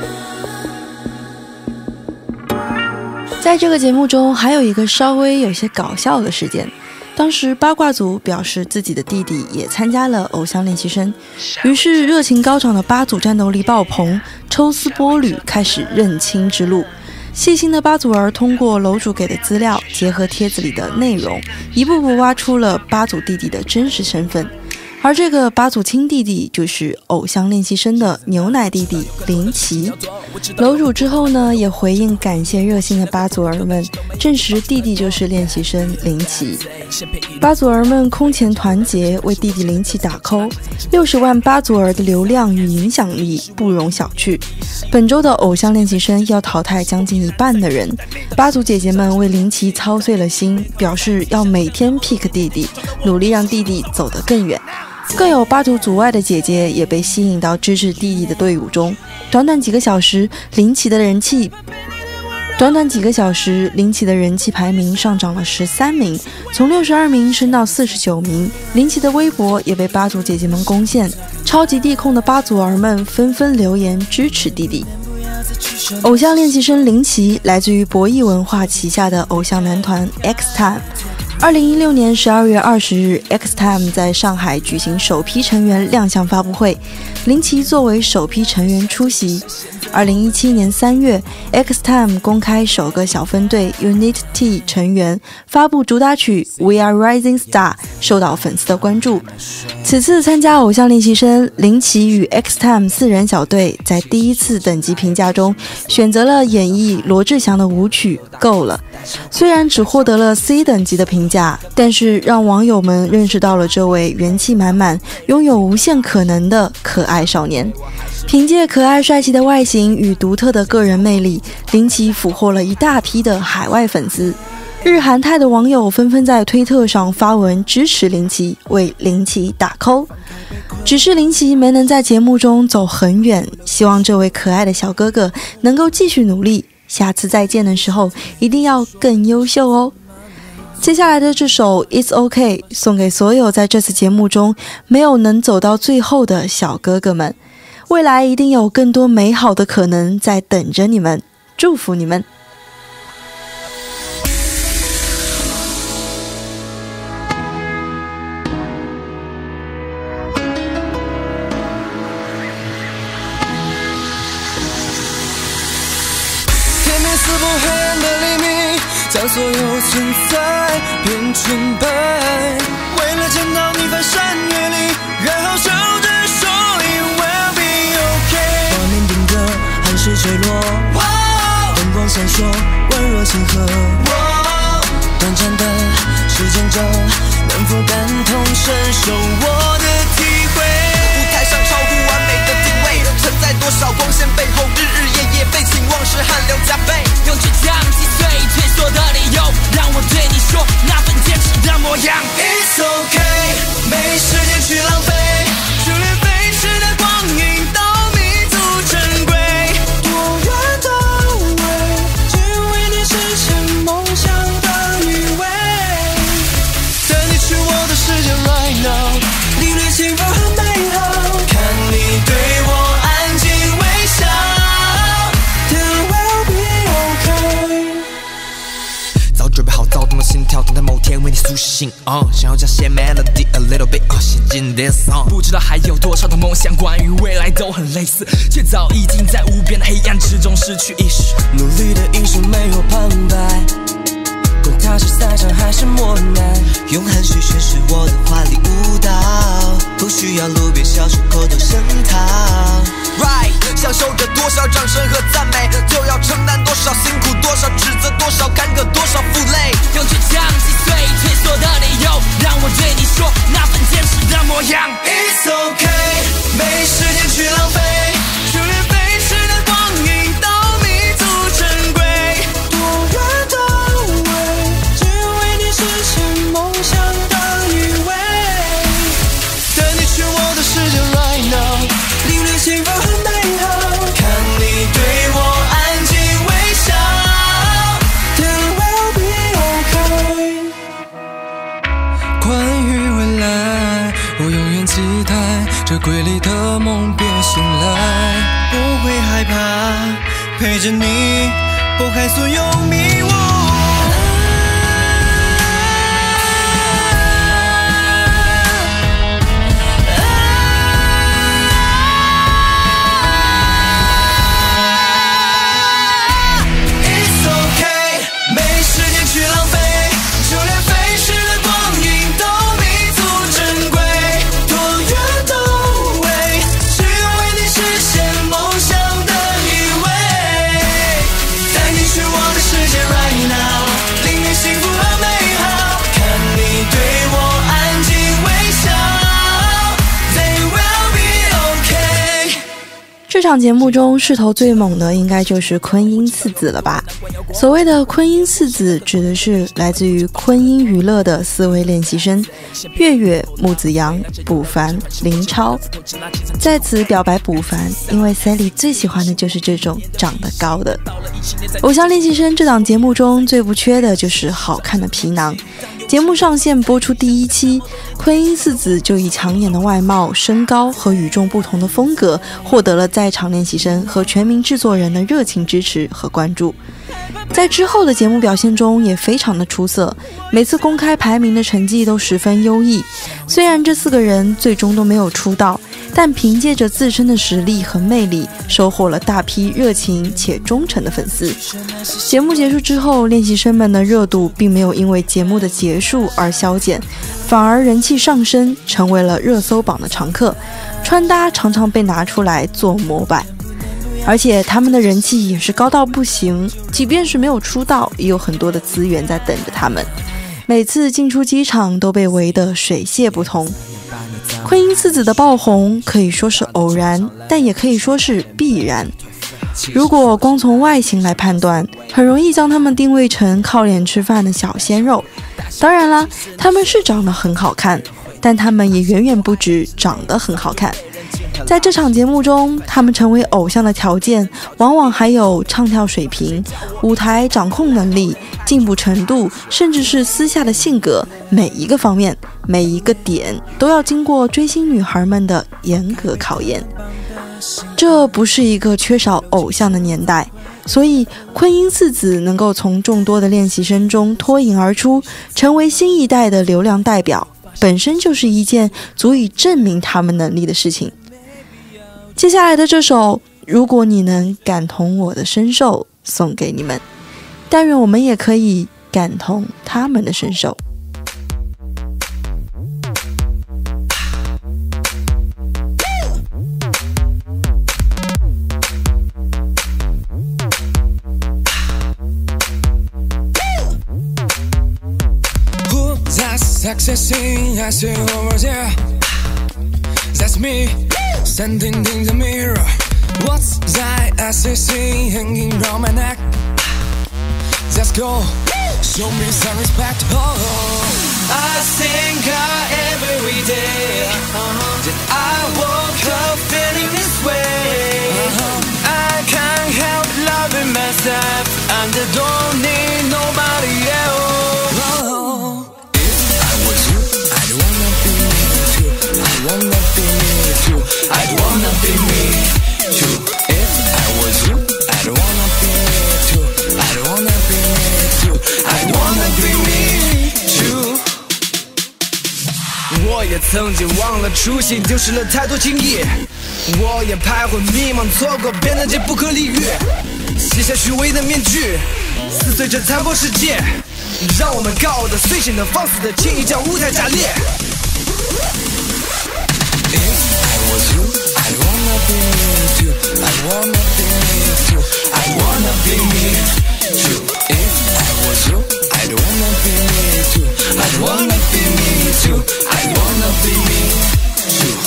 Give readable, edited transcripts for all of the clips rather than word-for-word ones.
在这个节目中还有一个稍微有些搞笑的事件，当时八卦组表示自己的弟弟也参加了偶像练习生，于是热情高涨的八组战斗力爆棚，抽丝剥缕开始认亲之路。细心的八组儿通过楼主给的资料，结合帖子里的内容，一步步挖出了八组弟弟的真实身份。而这个八组亲弟弟就是偶像练习生的牛奶弟弟林奇。楼主之后呢，也回应感谢热心的八组儿们，证实弟弟就是练习生林奇。八组儿们空前团结，为弟弟林奇打 call。60万八组儿的流量与影响力不容小觑。本周的偶像练习生要淘汰将近一半的人，八组姐姐们为林奇操碎了心，表示要每天 pick 弟弟，努力让弟弟走得更远。更有八组组外的姐姐也被吸引到支持弟弟的队伍中。短短几个小时，林奇的人气排名上涨了13名，从62名升到49名。林奇的微博也被八组姐姐们攻陷，超级地控的八组儿们纷纷留言支持弟弟。偶像练习生林奇来自于博弈文化旗下的偶像男团 X-Time。2016年12月20日 ，X-Time 在上海举行首批成员亮相发布会，林奇作为首批成员出席。2017年3月 ，X-Time 公开首个小分队 Unit T 成员发布主打曲《We Are Rising Star》，受到粉丝的关注。此次参加偶像练习生，林奇与 X-Time 4人小队在第一次等级评价中选择了演绎罗志祥的舞曲《够了》。虽然只获得了 C 等级的评价，但是让网友们认识到了这位元气满满、拥有无限可能的可爱少年。凭借可爱帅气的外形与独特的个人魅力，林奇俘获了一大批的海外粉丝。日韩泰的网友纷纷在推特上发文支持林奇，为林奇打 call。只是林奇没能在节目中走很远，希望这位可爱的小哥哥能够继续努力，下次再见的时候一定要更优秀哦。接下来的这首 It's OK 送给所有在这次节目中没有能走到最后的小哥哥们，未来一定有更多美好的可能在等着你们，祝福你们。 撕破黑暗的黎明，将所有存在变纯白。为了见到你翻山越岭，然后守着说你 Will be OK。画面定格，汗水坠落，灯光闪烁，宛若星河。短暂的时间中，能否感同身受我的体会？舞台上超乎完美的定位，存在多少光线背后，日日夜夜被情往事汗流浃背。用倔强击碎退缩的理由，让我对你说那份坚持的模样。It's OK， 没时间去浪费，初恋飞逝的光阴都弥足珍贵。多远的无畏，只为你实现梦想的余味。带你去我的世界 right now， 领略幸福和美好。看你对我安静微笑。准备好躁动的心跳，等待某天为你苏醒。想要将些 melody a little bit 写进 this song。不知道还有多少的梦想，关于未来都很类似，却早已经在无边的黑暗之中失去意识。努力的英雄没有旁白，管他是赛场还是磨难，用汗水诠释我的华丽舞蹈，不需要路边小出口的声讨。Right， 享受着多少掌声和赞美，就要承担多少辛苦，多少指责，多少坎坷，多少负累。用倔强击碎退缩的理由，让我对你说那份坚持的模样。It's OK， 没时间去浪费，初恋飞逝的光阴都弥足珍贵。多远的无畏，只为你实现梦想的余味。带你去我的世界 right now， 领略幸福和美好。看你对我安静微笑。关于未来，我永远期待这瑰丽的梦别醒来。 陪着你拨开所有迷雾。 这场节目中势头最猛的应该就是昆音四子了吧。所谓的昆音四子指的是来自于昆音娱乐的4位练习生，月月、木子阳、卜凡、林超。在此表白卜凡，因为 Sally 最喜欢的就是这种长得高的。偶像练习生这档节目中最不缺的就是好看的皮囊。节目上线播出第1期，昆音四子就以抢眼的外貌、身高和与众不同的风格，获得了在场练习生和全民制作人的热情支持和关注。在之后的节目表现中也非常的出色，每次公开排名的成绩都十分优异。虽然这4个人最终都没有出道，但凭借着自身的实力和魅力，收获了大批热情且忠诚的粉丝。节目结束之后，练习生们的热度并没有因为节目的结束而消减，反而人气上升，成为了热搜榜的常客，穿搭常常被拿出来做模板。而且他们的人气也是高到不行，即便是没有出道，也有很多的资源在等着他们。每次进出机场都被围得水泄不通。昆音四子的爆红可以说是偶然，但也可以说是必然。如果光从外形来判断，很容易将他们定位成靠脸吃饭的小鲜肉。当然啦，他们是长得很好看，但他们也远远不止长得很好看。在这场节目中，他们成为偶像的条件往往还有唱跳水平、舞台掌控能力、进步程度，甚至是私下的性格，每一个方面、每一个点都要经过追星女孩们的严格考验。这不是一个缺少偶像的年代，所以昆音四子能够从众多的练习生中脱颖而出，成为新一代的流量代表，本身就是一件足以证明他们能力的事情。接下来的这首如果你能感同我的身受送给你们，但愿我们也可以感同他们的身受。 Accessing, I see over there. That's me, standing in the mirror. What's that accessing hanging round my neck? Let's go, show me some respect. Oh, I think every day that I woke up feeling this way. I can't help loving myself, and I don't need nobody else. I'd wanna be me too. If I was you, I'd wanna be me too. I'd wanna be me too. I'd wanna be me too. 我也曾经忘了初心，丢失了太多情谊。我也徘徊迷茫，错过变得皆不可理喻。卸下虚伪的面具，撕碎这残破世界，让我们高傲的、随性的、放肆的，轻易将舞台炸裂。You, I'd wanna be me too. I'd wanna be me too. I'd wanna be me too. If I was you, I'd wanna be me too. I'd wanna be me too. I'd wanna be me too.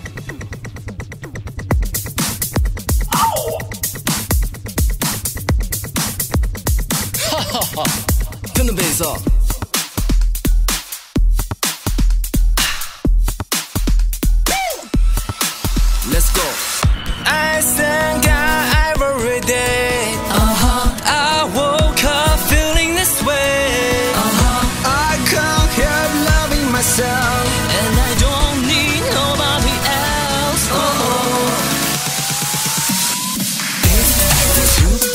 哈哈哈，真的悲伤。Let's go. I thank God every day. I woke up feeling this way. I can't help loving myself, and I don't need nobody else. If I was you,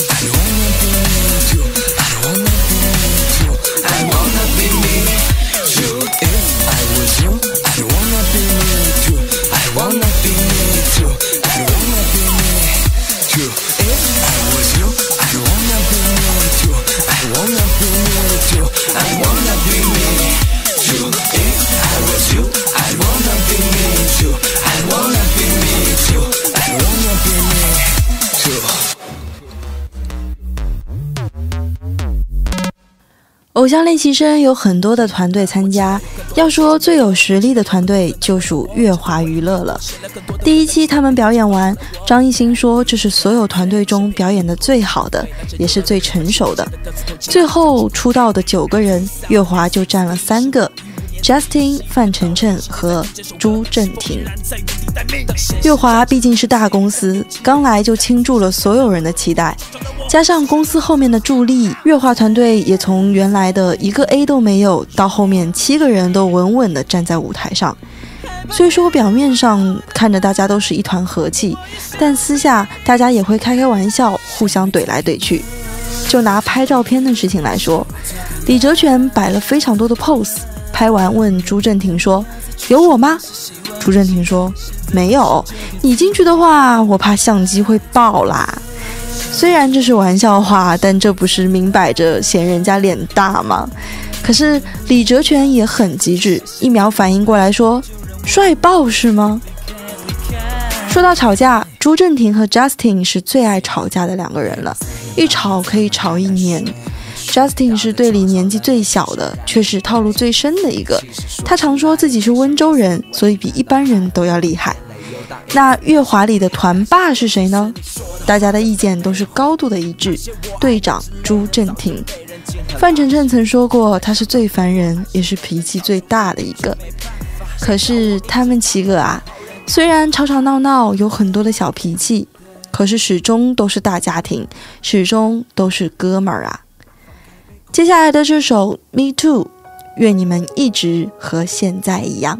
偶像练习生有很多的团队参加，要说最有实力的团队就属乐华娱乐了。第一期他们表演完，张艺兴说这是所有团队中表演的最好的，也是最成熟的。最后出道的9个人，乐华就占了3个。Justin、范丞丞和朱正廷。乐华毕竟是大公司，刚来就倾注了所有人的期待，加上公司后面的助力，乐华团队也从原来的1个 A 都没有，到后面7个人都稳稳地站在舞台上。虽说表面上看着大家都是一团和气，但私下大家也会开开玩笑，互相怼来怼去。就拿拍照片的事情来说，李哲全摆了非常多的 pose，拍完问朱正廷说：“有我吗？”朱正廷说：“没有，你进去的话，我怕相机会爆啦。”虽然这是玩笑话，但这不是明摆着嫌人家脸大吗？可是李哲全也很机智，一秒反应过来说：“帅爆是吗？”说到吵架，朱正廷和 Justin 是最爱吵架的2个人了，一吵可以吵1年。Justin 是队里年纪最小的，却是套路最深的一个。他常说自己是温州人，所以比一般人都要厉害。那乐华里的团霸是谁呢？大家的意见都是高度的一致，队长朱正廷。范丞丞曾说过，他是最烦人，也是脾气最大的一个。可是他们7个啊，虽然吵吵闹闹，有很多的小脾气，可是始终都是大家庭，始终都是哥们儿啊。接下来的这首 Me Too， 愿你们一直和现在一样。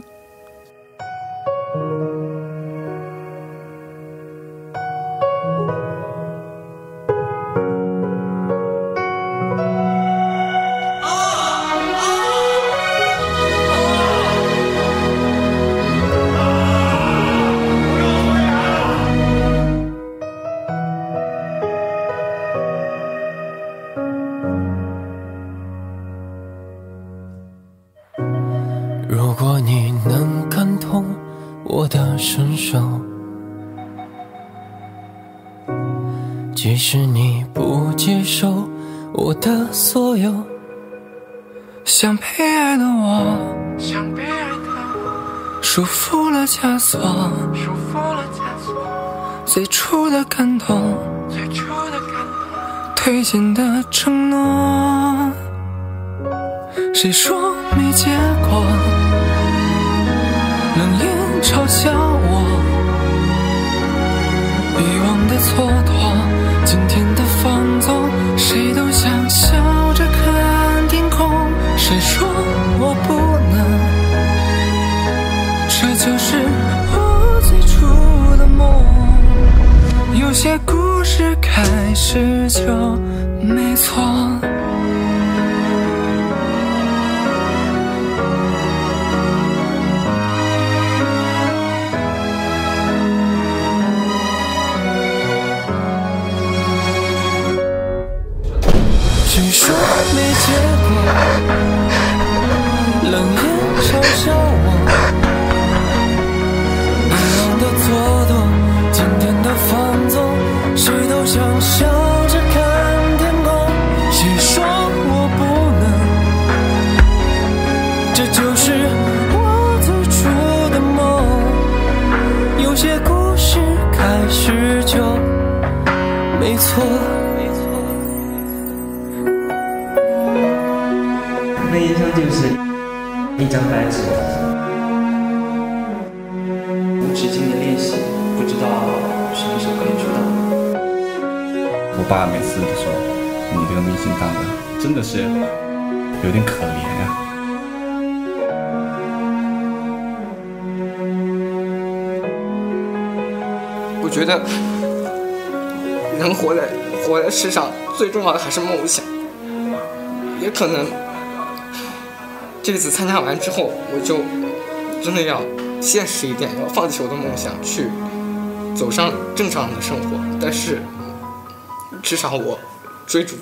如果你能感同我的身受，即使你不接受我的所有，想被爱的我束缚了枷锁，最初的感动，推荐的承诺，谁说没结果？冷眼嘲笑我，遗忘的蹉跎，今天的放纵，谁都想笑着看天空。谁说我不能？这就是我最初的梦。有些故事开始就没错。谁说没结果？冷眼嘲笑我，遗忘的蹉跎，今天的放纵，谁都想笑着看天空。谁说我不能？这就是我最初的梦。有些故事开始就没错。 那烟箱就是一张白纸，无止境的练习，不知道什么时候可以出道。 我爸每次都说，你这个明星当的真的是有点可怜啊。 我觉得人活在世上，最重要的还是梦想。也可能这次参加完之后，我就真的要现实一点，要放弃我的梦想，去走上正常的生活。但是至少我追逐，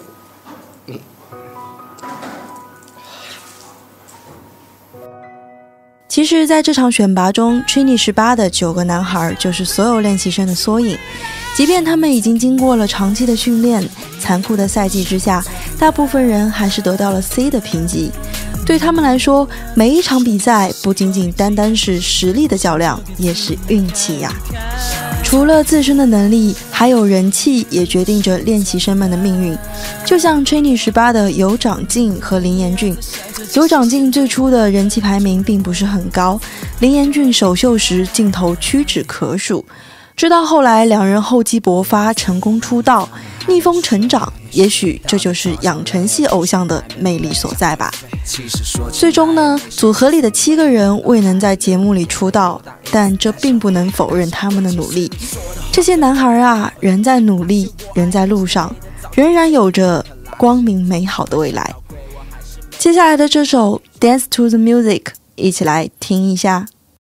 其实在这场选拔中 Trini 18的9个男孩就是所有练习生的缩影，即便他们已经经过了长期的训练，残酷的赛季之下，大部分人还是得到了 C 的评级。对他们来说，每一场比赛不仅仅单单是实力的较量，也是运气呀。除了自身的能力，还有人气也决定着练习生们的命运。就像 Trini 18的有长进和林彦俊，有长进最初的人气排名并不是很高，林彦俊首秀时镜头屈指可数。直到后来两人厚积薄发，成功出道，逆风成长，也许这就是养成系偶像的魅力所在吧。最终呢，组合里的7个人未能在节目里出道，但这并不能否认他们的努力。这些男孩啊，仍在努力，仍在路上，仍然有着光明美好的未来。接下来的这首 Dance to the Music， 一起来听一下。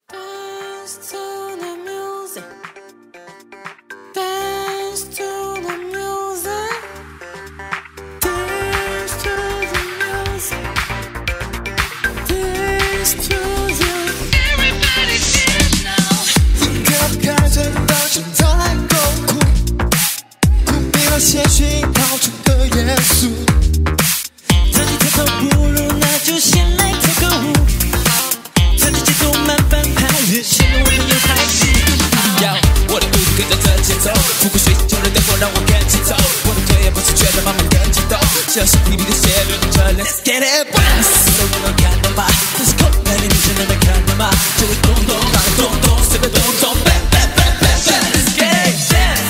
些寻找出的元素，自己跳跳不如那就先来跳个舞，自己节奏慢半拍，越显得我很有态度。我的步子跟着这节奏，不顾水球的灯光让我跟节奏，我的腿也不自觉地慢慢跟节奏，像是皮皮的血流动着 Let's get it， 我能看到吗？这是口袋里你现在能看到吗？这里咚咚当咚咚，随便咚咚 bang bang bang bang bang，Let's get it dance。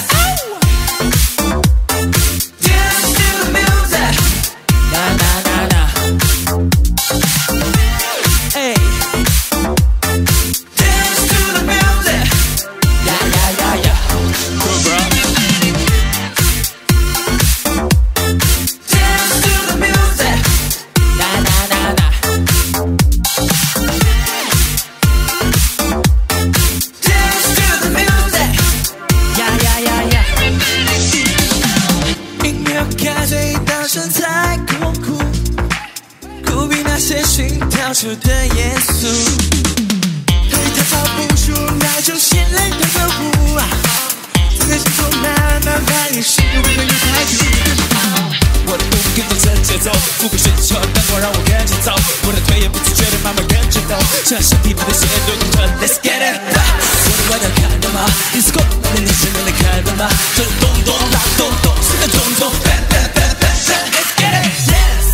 出的耶稣，可以跳槽不输，那就先来跳个舞啊！这个节奏慢慢拍，也是我很有态度。我的步跟着这节奏，不顾水球灯光让我跟节奏，我的腿也不自觉地慢慢跟着抖，像是皮肤的血流动着 Let's get it， 我的外表看到吗 ？Disco， 那你现在能看到吗？这咚咚当咚咚，是个咚咚 bang bang bang bang bang，Let's get it dance。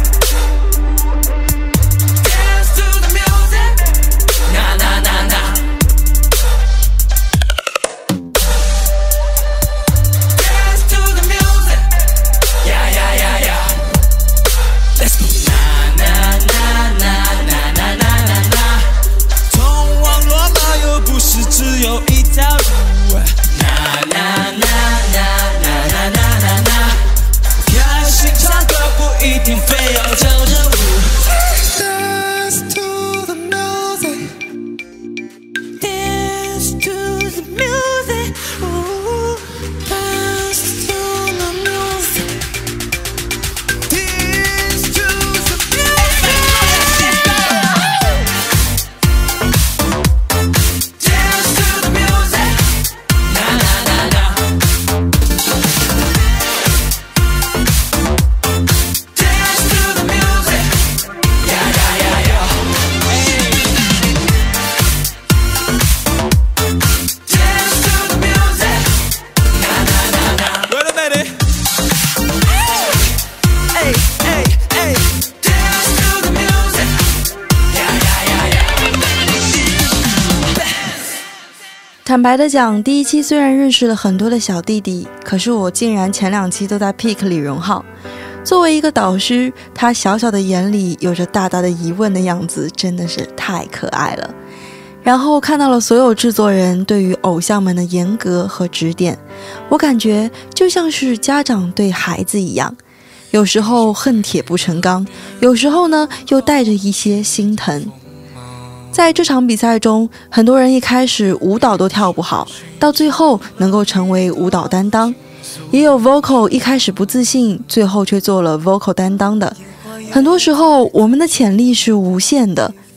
坦白的讲，第一期虽然认识了很多的小弟弟，可是我竟然前2期都在 pick 李荣浩。作为一个导师，他小小的眼里有着大大的疑问的样子，真的是太可爱了。然后看到了所有制作人对于偶像们的严格和指点，我感觉就像是家长对孩子一样，有时候恨铁不成钢，有时候呢又带着一些心疼。在这场比赛中，很多人一开始舞蹈都跳不好，到最后能够成为舞蹈担当，也有 vocal 一开始不自信，最后却做了 vocal 担当的。很多时候我们的潜力是无限的，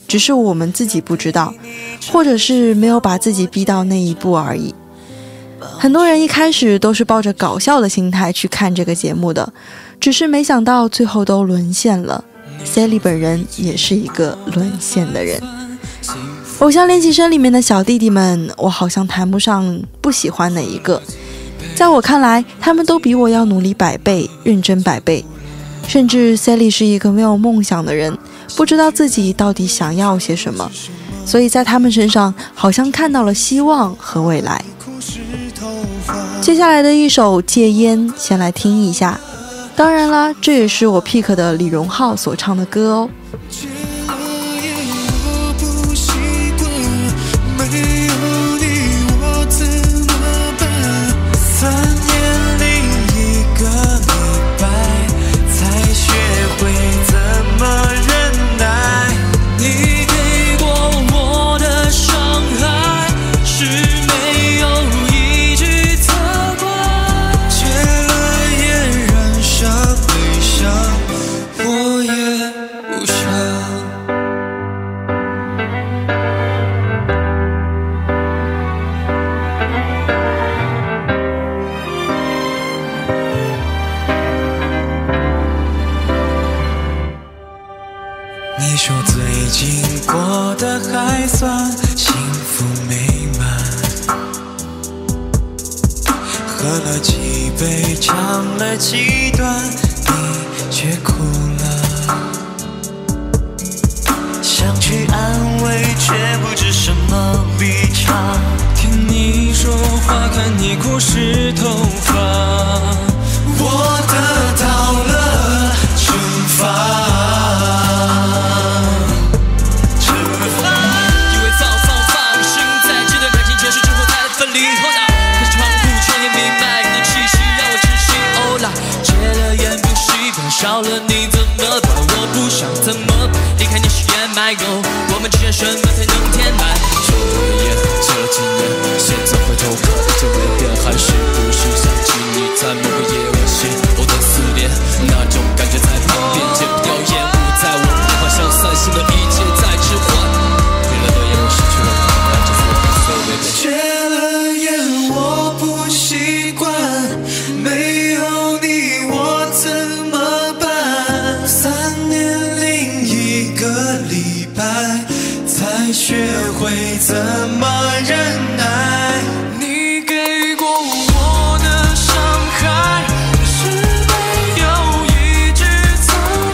只是我们自己不知道，或者是没有把自己逼到那一步而已。很多人一开始都是抱着搞笑的心态去看这个节目的，只是没想到最后都沦陷了。Sally 本人也是一个沦陷的人。偶像练习生里面的小弟弟们，我好像谈不上不喜欢哪一个，在我看来他们都比我要努力100倍，认真100倍。甚至 Sally 是一个没有梦想的人，不知道自己到底想要些什么，所以在他们身上好像看到了希望和未来。接下来的一首《戒烟》先来听一下，当然啦，这也是我 pick 的李荣浩所唱的歌哦。 你说最近过得还算幸福美满，喝了几杯，唱了几段，你却哭了。想去安慰，却不知什么立场。听你说话，看你哭湿头发，我得到了惩罚。少了你怎么办？我不想怎么办？离开你是掩埋沟，我们之间什么才能填满？抽了烟，戒了几年，现在回头看，已经没变，还是不是想起你在某个夜晚邂逅的思念？那种感觉在旁边，戒不掉烟雾，在我不好像散心的一切在置换。戒了的烟，我失去了你，那这次我无所谓。戒了烟，我不习惯，没有你我怎么？3年零1个礼拜，才学会怎么忍耐。你给过我的伤害，是没有一句责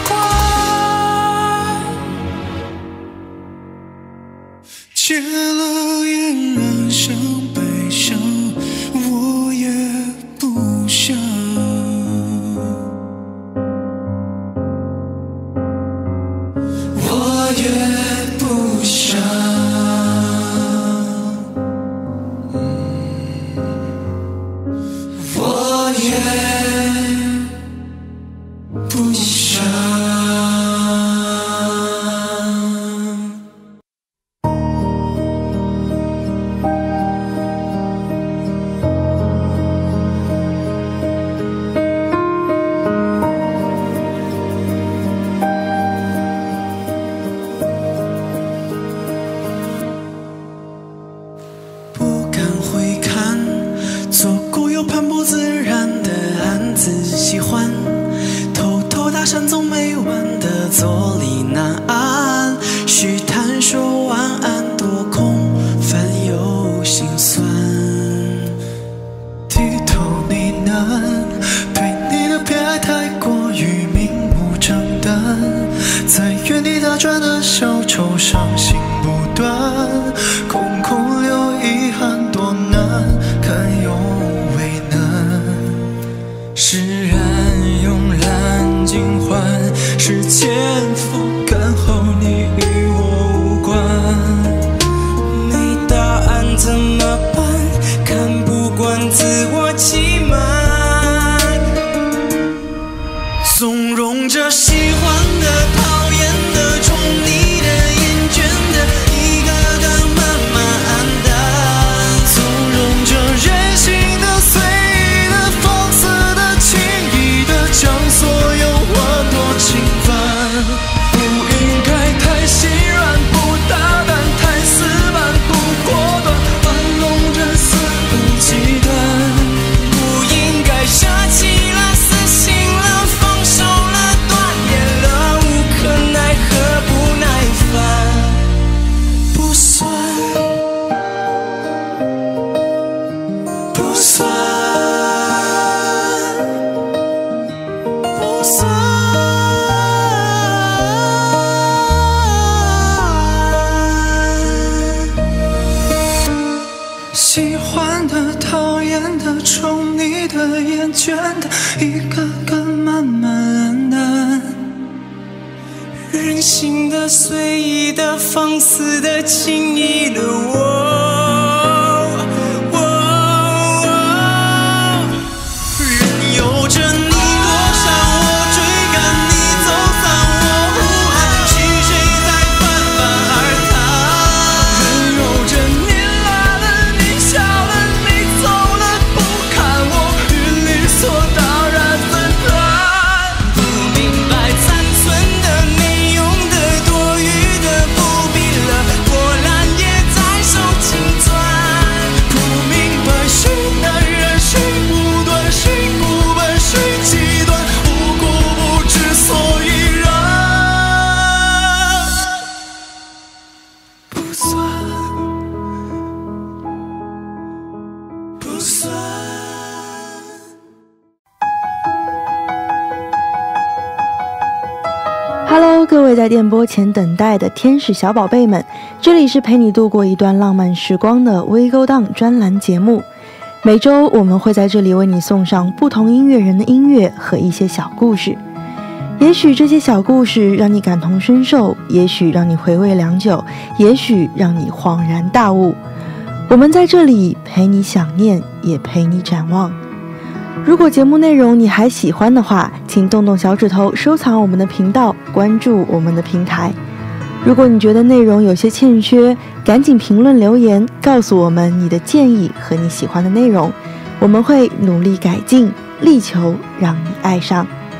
怪。戒了烟，染上悲伤，我也不想。也不想，我也不想。喜欢偷偷搭讪总没完的坐立难安，虚谈说晚安多空泛又心酸，低头呢喃，对你的偏爱太过于明目张胆，在原地打转的小丑伤心不断，空空留遗憾多难堪又为难，释然慵懒尽欢，是前覆盖后你与我无关，没答案怎么办？看不惯自我欺瞒，纵容着喜欢的、讨厌的、宠你的、厌倦的，一个个慢慢黯淡，纵容着任性的、随意的、放肆的、轻易的，将所有话都侵犯。 倦的，一个个慢慢冷淡，任性的、随意的、放肆的、轻易的我。 Hello， 各位在电波前等待的天使小宝贝们，这里是陪你度过一段浪漫时光的微勾当专栏节目。每周我们会在这里为你送上不同音乐人的音乐和一些小故事。也许这些小故事让你感同身受，也许让你回味良久，也许让你恍然大悟。我们在这里陪你想念，也陪你展望。如果节目内容你还喜欢的话，请动动小指头收藏我们的频道，关注我们的平台。如果你觉得内容有些欠缺，赶紧评论留言告诉我们你的建议和你喜欢的内容，我们会努力改进，力求让你爱上。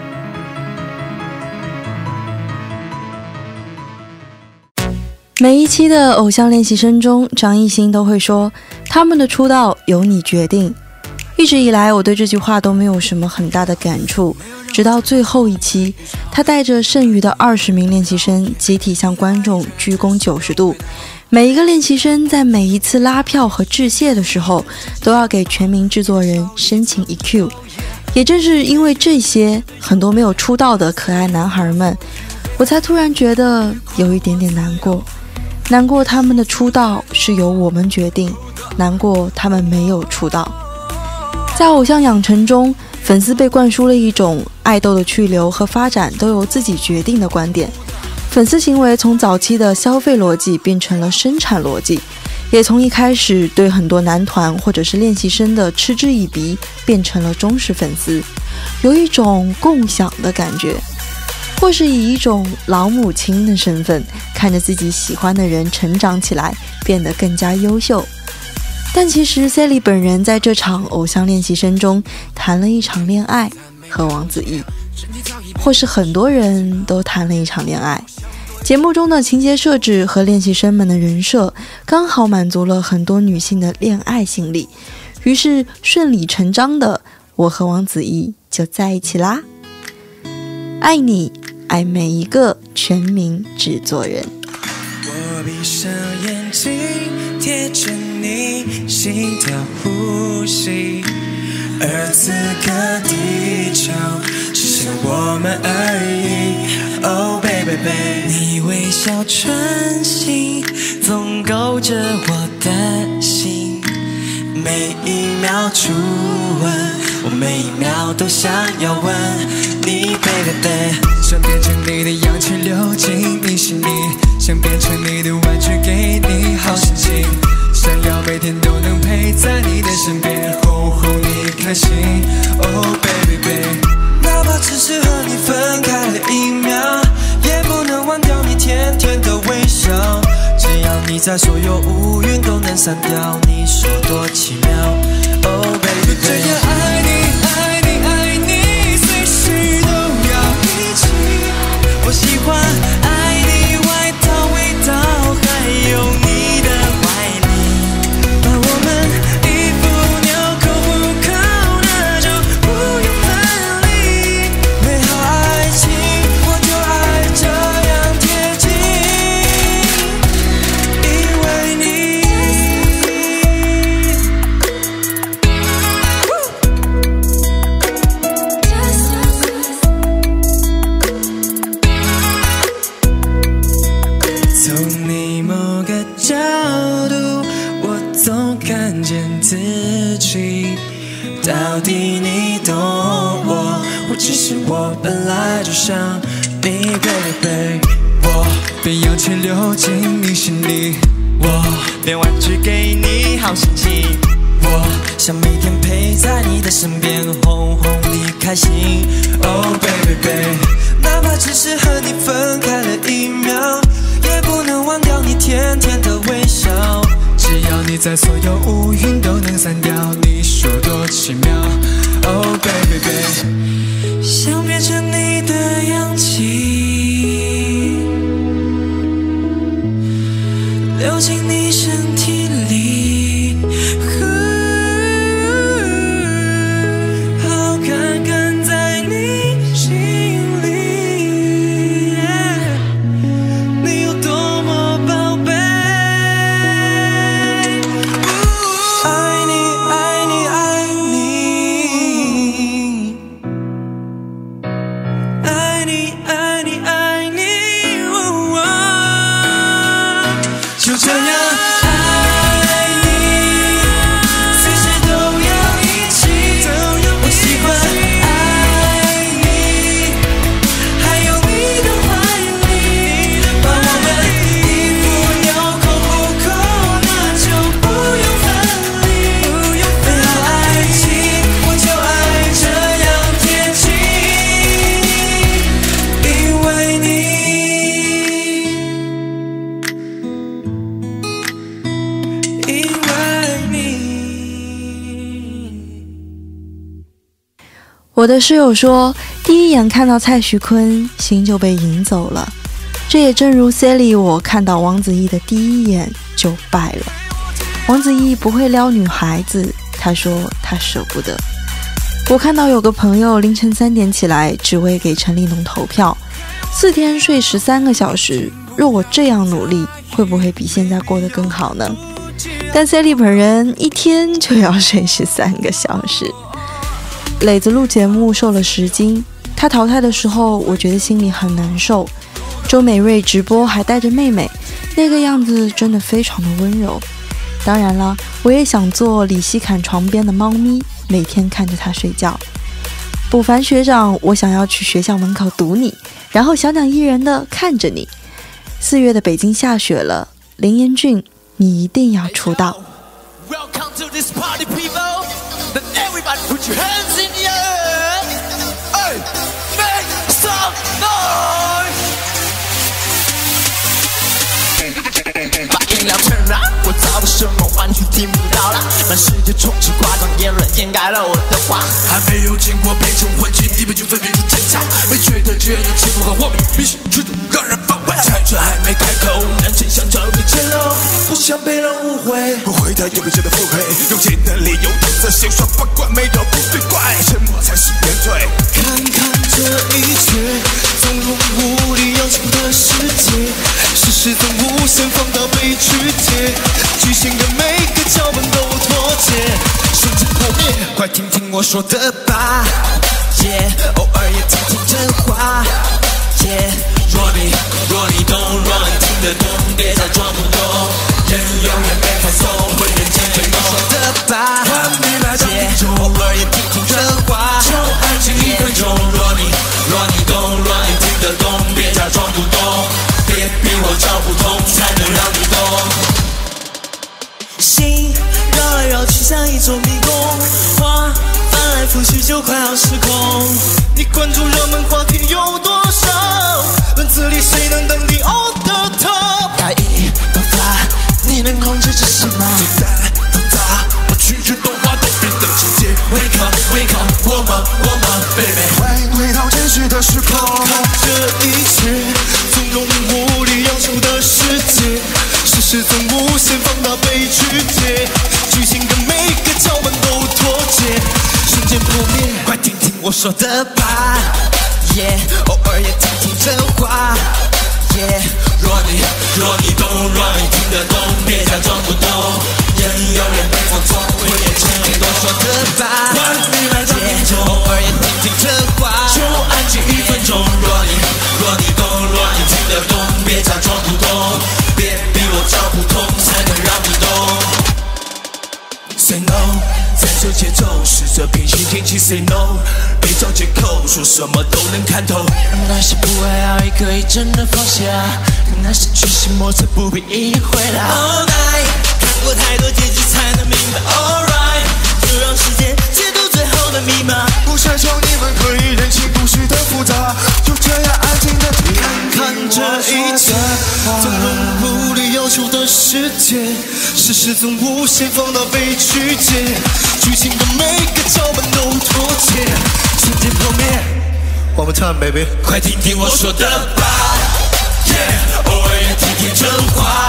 每一期的偶像练习生中，张艺兴都会说他们的出道由你决定。一直以来我对这句话都没有什么很大的感触，直到最后一期，他带着剩余的20名练习生集体向观众鞠躬90度，每一个练习生在每一次拉票和致谢的时候都要给全民制作人深情一 Q。 也正是因为这些很多没有出道的可爱男孩们，我才突然觉得有一点点难过，难过他们的出道是由我们决定，难过他们没有出道。在偶像养成中，粉丝被灌输了一种爱豆的去留和发展都由自己决定的观点，粉丝行为从早期的消费逻辑变成了生产逻辑，也从一开始对很多男团或者是练习生的嗤之以鼻变成了忠实粉丝，有一种共享的感觉，或是以一种老母亲的身份看着自己喜欢的人成长起来，变得更加优秀。但其实 Sally 本人在这场偶像练习生中谈了一场恋爱，和王子异，或是很多人都谈了一场恋爱。节目中的情节设置和练习生们的人设刚好满足了很多女性的恋爱心理，于是顺理成章的我和王子异就在一起啦。爱你，爱每一个全民制作人。 我闭上眼睛，贴着你心跳呼吸，而此刻地球只剩我们而已。Oh baby baby， 你微笑唇形总勾着我的心，每一秒初吻，我每一秒都想要吻你 baby baby。 想变成你的氧气流进你心里，想变成你的玩具给你好心情，想要每天都能陪在你的身边，哄哄你开心。 Oh baby baby， 哪怕只是和你分开了一秒，也不能忘掉你甜甜的微笑，只要你在，所有乌云都能散掉，你说多奇妙。 Oh baby baby， 这样爱你爱你爱你，随时都要一起。我喜欢爱你外套味道，还有你的怀里，把我们衣服纽扣不扣，那就不用分离。美好爱情我就爱这样贴近，因为你。 其实我本来就想你 baby， 我便用钱流进你心里，我便玩具给你好心情，我想每天陪在你的身边，哄哄你开心。Oh baby， 哪怕只是和你分开了1秒，也不能忘掉你甜甜的微笑。只要你在，所有乌云都能散掉。你说多奇妙。Oh baby， 想变成你的氧气，流进你身体里，好看看在你心里，你有多么宝贝。爱你爱你爱你，爱你爱你爱你，就这样爱你，随时都要一起。我喜欢爱你，还有你的怀里，把我们衣服纽扣不扣，那就不用分离。没有爱情，我就爱这样天气，因为你。因为你。 我的室友说，第一眼看到蔡徐坤，心就被引走了。这也正如 Sally 我看到王子异的第一眼就败了。王子异不会撩女孩子，他说他舍不得。我看到有个朋友凌晨3点起来，只为给陈立农投票，4天睡13个小时。若我这样努力，会不会比现在过得更好呢？但 Sally 本人1天就要睡13个小时。磊子录节目瘦了10斤，他淘汰的时候，我觉得心里很难受。周美瑞直播还带着妹妹，那个样子真的非常的温柔。当然了，我也想做李希侃床边的猫咪，每天看着他睡觉。卜凡学长，我想要去学校门口堵你，然后小鸟依人的看着你。4月的北京下雪了，林彦俊，你一定要出道。 Welcome to this party, people. Then everybody put your hands in the air. Hey, make some noise. 把音量全燃，我造的什么玩具听不到了，满世界充斥夸张言论，掩盖了我的话。还没有见过变成混群，你们就分辨出真相，没觉得这样欺负和我们必须驱逐，让人反胃。猜拳还没开口，让真相就被揭露，不想被人误会，不会太有没有的腹黑，用简单理由搪塞谁说八卦没有不对怪，沉默才是原罪。看看这一切，从容无理要求的世界，事实从无限放大被曲解，巨星的每个脚本都脱节，瞬间破灭，快听听我说的吧，偶尔也听听真话，若你懂，若你听得懂，别再装不懂，人永远被放松，会认真追梦。说的吧，偶尔也听听真话，就安静1分钟。若你懂，若你听得懂，别假装不懂，别逼我找不通，才能让你懂。心绕来绕去像一座迷宫，花翻来覆去就快要失控。你关注热门话题有多少？文字里谁能登顶 all the top？ 大意都大，你能控制这什么？就在复杂，我拒绝动画都变得直接。Wake up, wake up， 我们 baby， 欢迎回到真实的时空。看这一切，从容无理要求的世界，事实从无限放大被曲解，剧情的每个脚本都脱节，瞬间破灭。快听听我说的吧，偶尔也听听真话，若你懂，若你听得懂，别假装不懂，人永远被放纵，会变成很多说的吧，偶尔也听听真话，就安静1分钟。若你懂，若你听得懂，别假装不懂，别逼我找不通，才能让你懂。Say no， 在这节奏，试着平息天气。Say no， 被找借口，说什么都能看透。那些不爱熬夜可以真的放下，那些去心莫测不必一一回答。All night， 看过太多结局才能明白。Alright， 就让时间解读最后的密码。 不奢求你们可以认清故事的复杂，就这样安静的看这一切，在冷不里要求的世界，事实总无限放大被曲解，剧情的每个脚本都脱节，瞬间破灭。One more time, baby， 快听听我说的吧 ，Yeah， 偶尔也听听真话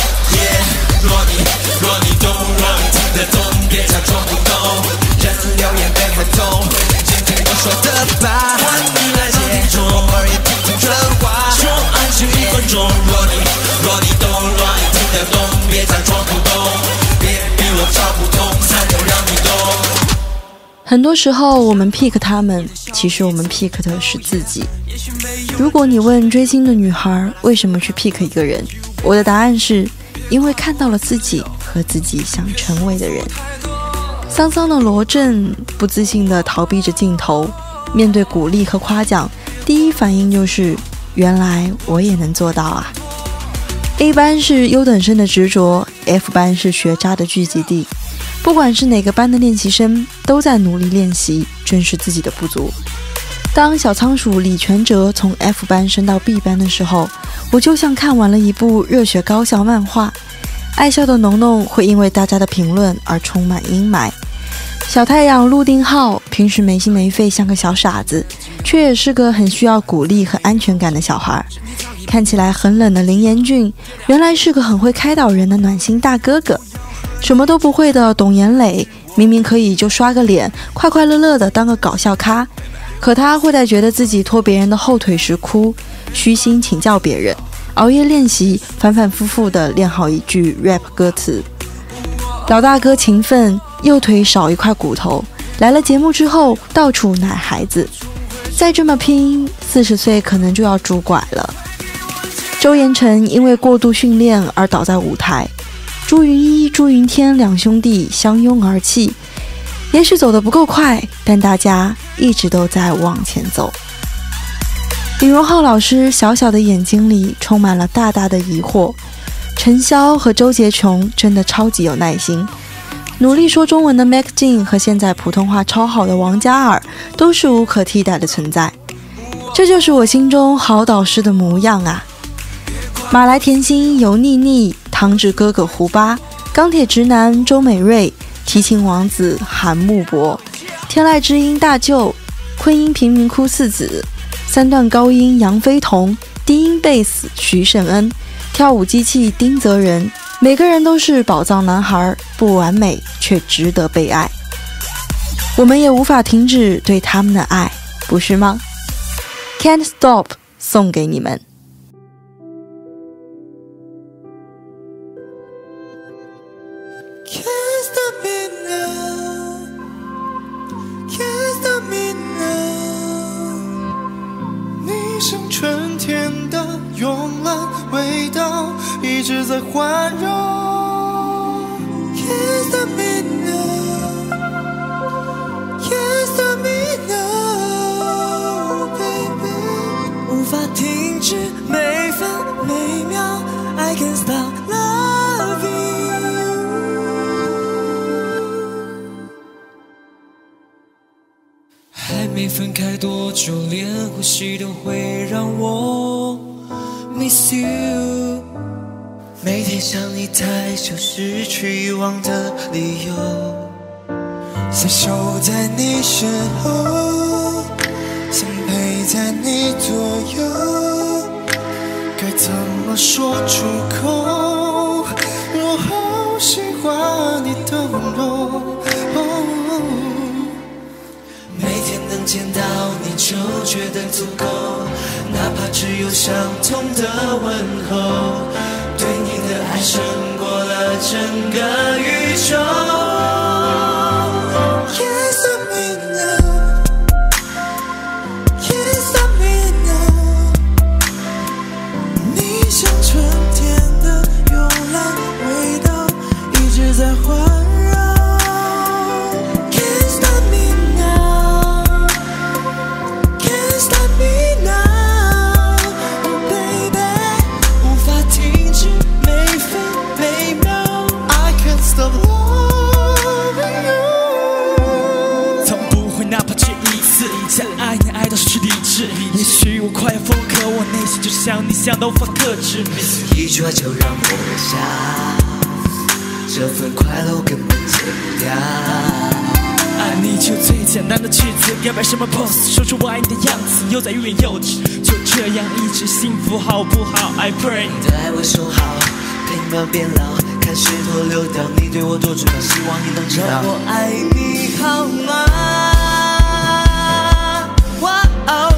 ，Yeah， 若你懂，若你听得懂，别假装不懂，人留言被害懂，听听我说的吧，欢迎来到听众，偶尔也听听真话，说安静一分钟，若你懂，若你听得懂，别假装不懂，别逼我找不同，才能让你懂。 很多时候我们 pick 他们，其实我们 pick 的是自己。如果你问追星的女孩为什么去 pick 一个人，我的答案是因为看到了自己和自己想成为的人。桑桑的罗振不自信地逃避着镜头，面对鼓励和夸奖，第一反应就是原来我也能做到啊。A 班是优等生的执着， F 班是学渣的聚集地。不管是哪个班的练习生，都在努力练习，正视自己的不足。当小仓鼠李全哲从 F 班升到 B 班的时候，我就像看完了一部热血高校漫画。爱笑的农农会因为大家的评论而充满阴霾。小太阳陆定浩平时没心没肺，像个小傻子，却也是个很需要鼓励和安全感的小孩。看起来很冷的林彦俊，原来是个很会开导人的暖心大哥哥。什么都不会的董妍磊，明明可以就刷个脸，快快乐乐的当个搞笑咖，可他会在觉得自己拖别人的后腿时哭，虚心请教别人，熬夜练习，反反复复的练好一句 rap 歌词。老大哥勤奋，右腿少一块骨头，来了节目之后到处奶孩子，再这么拼，40岁可能就要拄拐了。周延成因为过度训练而倒在舞台，朱云一、朱云天两兄弟相拥而泣，也许走得不够快，但大家一直都在往前走。李荣浩老师小小的眼睛里充满了大大的疑惑。陈潇和周杰琼真的超级有耐心，努力说中文的 Mac Jin 和现在普通话超好的王嘉尔都是无可替代的存在。这就是我心中好导师的模样啊！马来甜心油腻腻，糖纸哥哥胡巴，钢铁直男周美瑞，提琴王子韩木博，天籁之音大舅，昆音贫民窟四子，三段高音杨飞彤，低音贝斯徐胜恩，跳舞机器丁泽仁，每个人都是宝藏男孩，不完美却值得被爱。我们也无法停止对他们的爱，不是吗？ Can't Stop 送给你们。 Can't stop me now, can't stop me now。你像春天的慵懒味道，一直在环绕。Can't stop me now, can't stop me now, baby。无法停止每分每秒 ，I can't stop loving。还没分开多久，连呼吸都会让我 miss you。每天想你太久，失去遗忘的理由。想守在你身后，想陪在你左右，该怎么说出口？我好喜欢你的温柔。每天能见到你就觉得足够，哪怕只有相同的问候，对你的爱胜过了整个宇宙。Can't stop me now, can't stop me now。你像春天的慵懒味道，一直在环绕。Can't stop me now。 次，将爱你爱到失去理智。也许我快要疯，可我内心就像你想的无法克制。 一句话就让我留下，这份快乐我根本戒不掉。 爱你就最简单的句子，要摆什么 pose， 说出我爱你的样子，又在欲言又止，就这样一直幸福好不好 ？I pray 你的爱我收好，陪你慢慢变老，看水头流淌，你对我多重要，希望你能知道。让我爱你好吗？哇哦。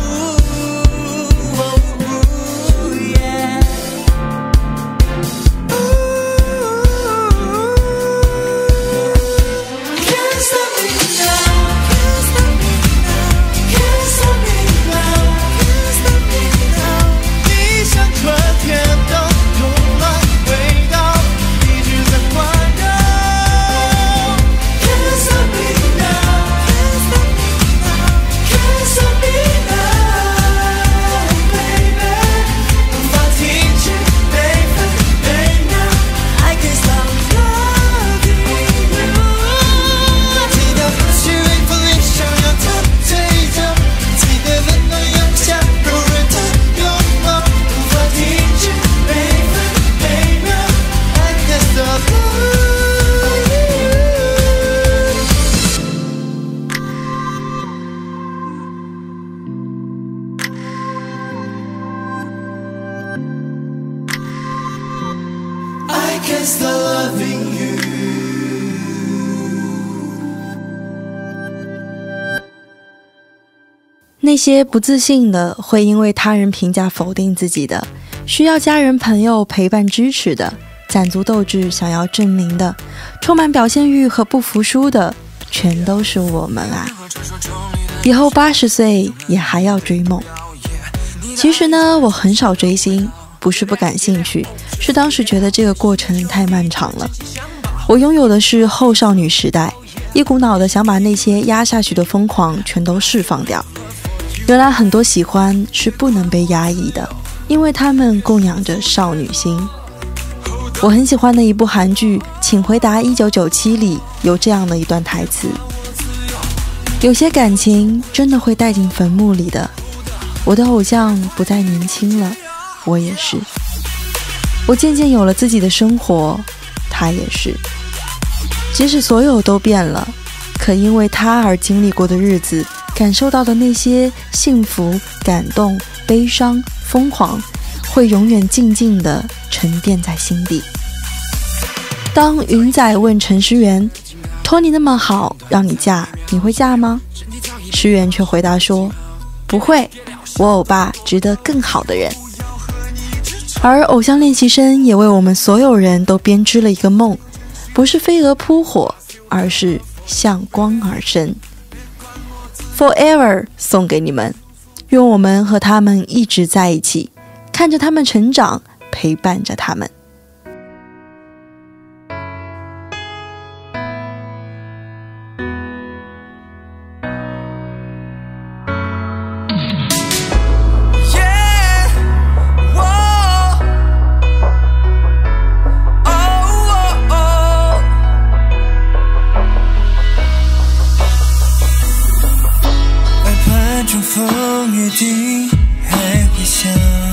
那些不自信的，会因为他人评价否定自己的，需要家人朋友陪伴支持的，攒足斗志想要证明的，充满表现欲和不服输的，全都是我们啊！以后80岁也还要追梦。其实呢，我很少追星，不是不感兴趣，是当时觉得这个过程太漫长了。我拥有的是后少女时代，一股脑的想把那些压下去的疯狂全都释放掉。原来很多喜欢是不能被压抑的，因为他们供养着少女心。我很喜欢的一部韩剧《请回答1997》里有这样的一段台词：有些感情真的会带进坟墓里的。我的偶像不再年轻了，我也是。我渐渐有了自己的生活，他也是。即使所有都变了，可因为他而经历过的日子，感受到的那些幸福、感动、悲伤、疯狂，会永远静静地沉淀在心底。当云仔问陈诗媛：“托你那么好，让你嫁，你会嫁吗？”诗媛却回答说：“不会，我欧巴值得更好的人。”而偶像练习生也为我们所有人都编织了一个梦，不是飞蛾扑火，而是向光而生。Forever 送给你们，愿我们和他们一直在一起，看着他们成长，陪伴着他们。 风约定还会想，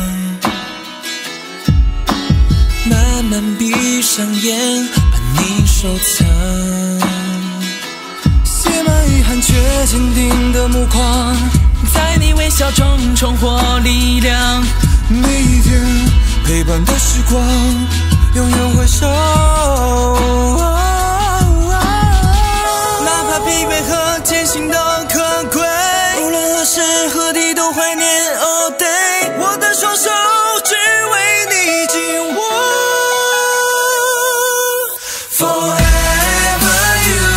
慢慢闭上眼，把你收藏。写满遗憾却坚定的目光， 在你微笑中重获力量。 每一天陪伴的时光，永远回首。哪怕疲惫和艰辛都可贵。无论何时何地都怀念 all day， 我的双手只为你紧握。 Forever you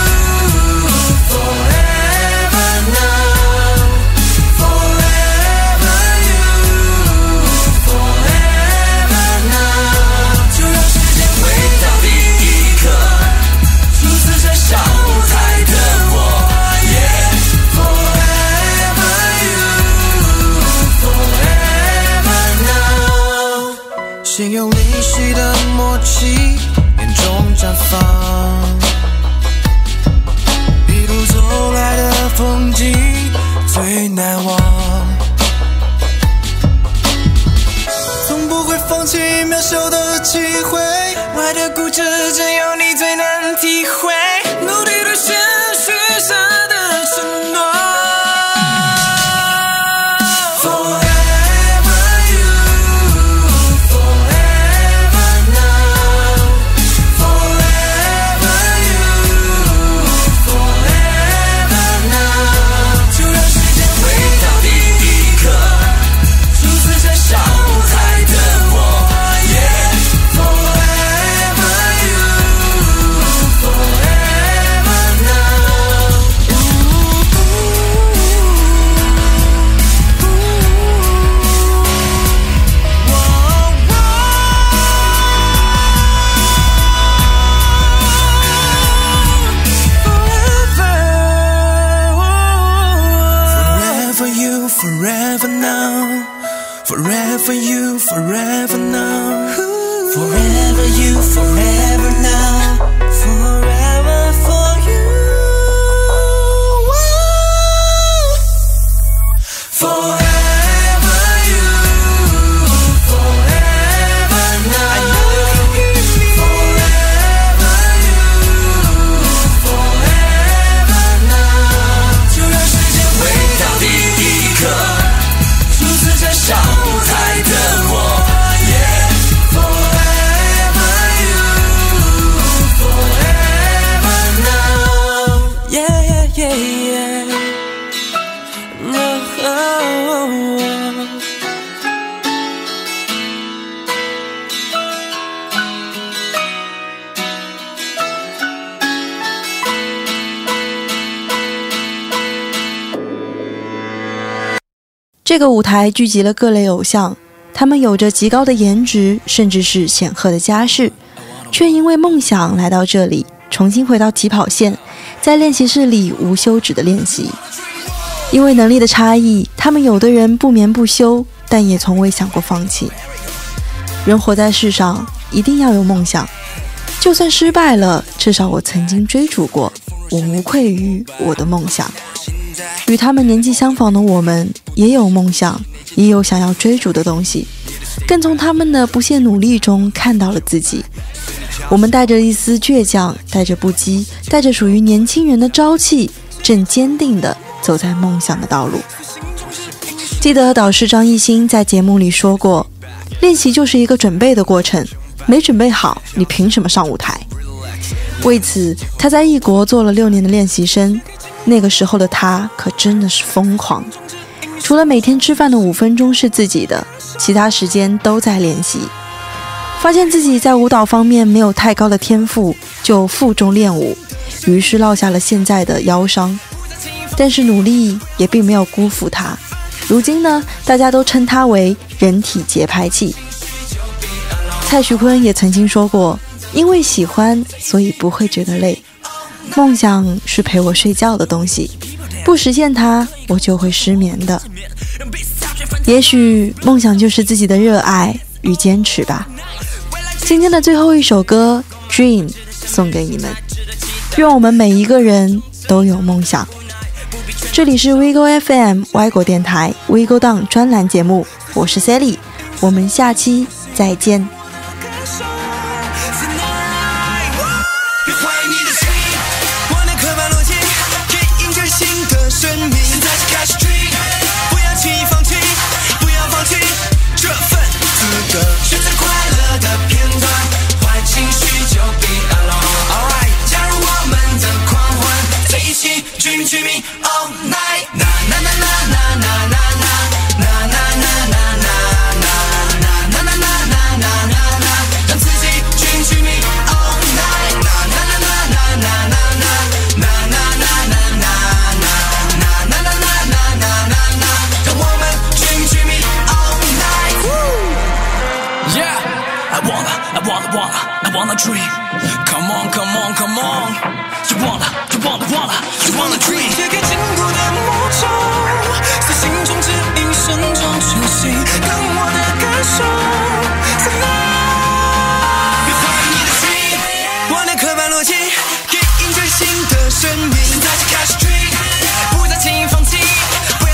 Forever now Forever you Forever now， 就让时间回到第一刻，初次站上舞台的我。 先用灵犀的默契，眼中绽放，一路走来的风景， 最难忘。从不会放弃渺小的机会，我的固执只有你最能体会，努力兑现许下的承诺。Forever now, forever you, forever now. Forever you, forever now. Forever for you. Forever you, forever now. Forever you, forever now. 就让时间回到第一刻。初次站上舞台的我 yeah. Forever you, forever now. Yeah, yeah, yeah, yeah. No. 这个舞台聚集了各类偶像，他们有着极高的颜值，甚至是显赫的家世，却因为梦想来到这里，重新回到起跑线，在练习室里无休止的练习。因为能力的差异，他们有的人不眠不休，但也从未想过放弃。人活在世上，一定要有梦想，就算失败了，至少我曾经追逐过，我无愧于我的梦想。与他们年纪相仿的我们，也有梦想，也有想要追逐的东西，更从他们的不懈努力中看到了自己。我们带着一丝倔强，带着不羁，带着属于年轻人的朝气，正坚定地走在梦想的道路。记得导师张艺兴在节目里说过，练习就是一个准备的过程，没准备好，你凭什么上舞台？为此，他在异国做了6年的练习生。那个时候的他可真的是疯狂，除了每天吃饭的5分钟是自己的，其他时间都在练习。发现自己在舞蹈方面没有太高的天赋，就负重练舞，于是落下了现在的腰伤。但是努力也并没有辜负他，如今呢，大家都称他为人体节拍器。蔡徐坤也曾经说过，因为喜欢，所以不会觉得累。梦想是陪我睡觉的东西，不实现它，我就会失眠的。也许梦想就是自己的热爱与坚持吧。今天的最后一首歌 Dream 送给你们，愿我们每一个人都有梦想。这里是 WeGo FM 歪果电台 WeGo Down 专栏节目，我是 Sally， 我们下期再见。 Dream dreaming all night, na na na na na na na na na na na na na na na na na na， 让自己 dream dreaming all night, na na na na na na na na na na na na na na na， 让我们 dream dreaming all night. Yeah, I wanna dream. Come on, come on, come on. You wanna dream. 解开禁锢的魔咒，在心中指引声中全心，跟我的感受 Tonight， 别怀疑你的 dream， 我的刻板逻辑给引最新的生命，现在就开始 dream， 不再轻易放弃，不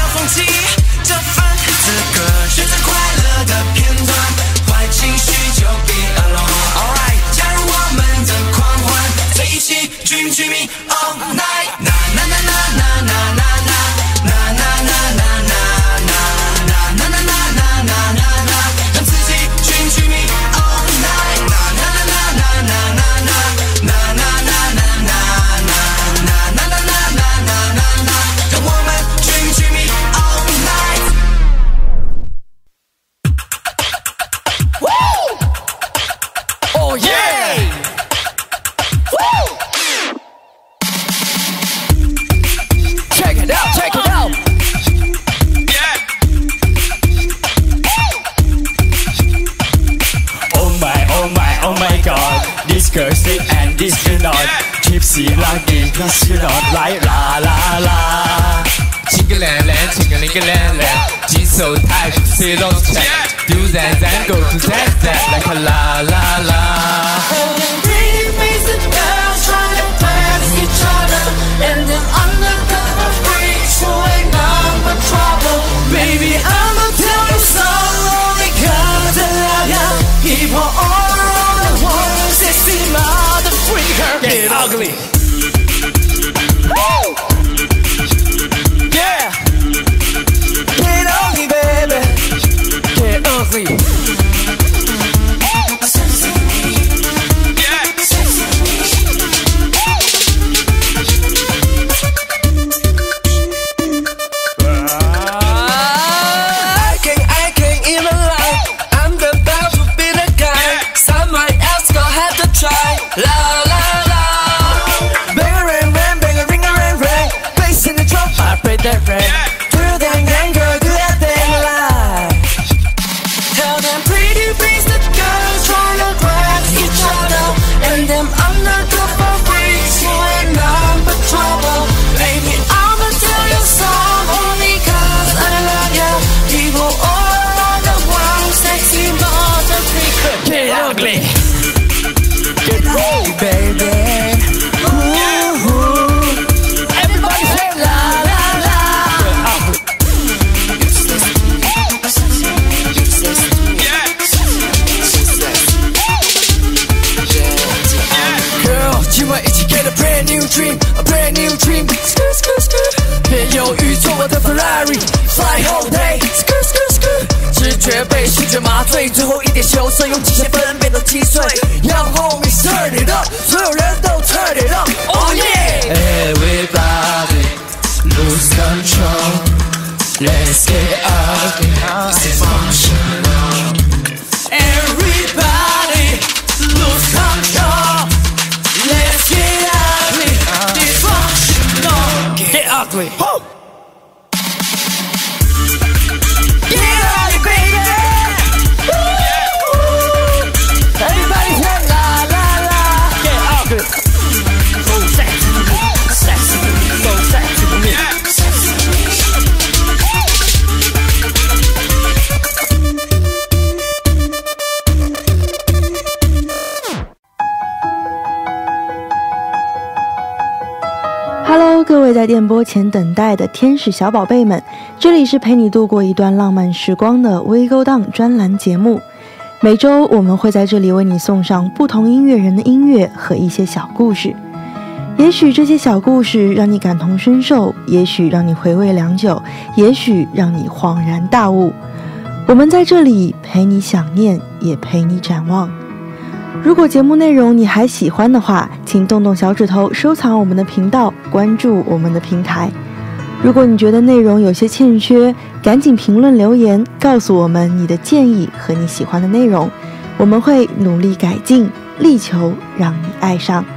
是垃圾，那是落来啦啦啦。 情个蓝蓝，情个那个蓝蓝，几手台谁都抢，丢赞赞，go to 赞赞，来个啦啦啦。 Pretty faces girls trying to pass each other, and them undercover freaks who ain't none but trouble. Baby, I'ma tell you something only 'cause I love you. People all around the world, sexy mother freaker, get ugly. Woo! Yeah, get ugly, baby, get ugly. La la la, bang a ring ring, bang a ring a ring ring, bass in the drum, I play that ring. Do that gang girl, do that thing live. Tell them pretty face the girls trying to grab each other, and them undercover freaks who ain't none but trouble. Baby, I'ma tell you some only 'cause I love you. People all around the world, sexy mother freaker, get ugly. Get ready, baby. Ooh, everybody say la la la. Girl, 今晚一起 get a brand new dream, a brand new dream. Skirt, skirt, skirt. 别犹豫，坐我的 Ferrari, fly whole day. Skirt, skirt, skirt. 直觉被视觉麻醉，最后一点羞涩，用极限分辨到击碎。让 homies turn it up， 所有人都 turn it up。Oh yeah！ Everybody lose control, let's get ugly, dysfunctional. Everybody lose control, let's get ugly, dysfunctional. Get ugly. Woo! Get ugly, baby. Everybody say la la la. Get ugly. So sexy to me, sexy to me, so sexy to me. Hello， 各位在电波前等待的天使小宝贝们，这里是陪你度过一段浪漫时光的微勾当专栏节目。每周我们会在这里为你送上不同音乐人的音乐和一些小故事。也许这些小故事让你感同身受，也许让你回味良久，也许让你恍然大悟。我们在这里陪你想念，也陪你展望。如果节目内容你还喜欢的话，请动动小指头收藏我们的频道，关注我们的平台。如果你觉得内容有些欠缺，赶紧评论留言告诉我们你的建议和你喜欢的内容，我们会努力改进，力求让你爱上。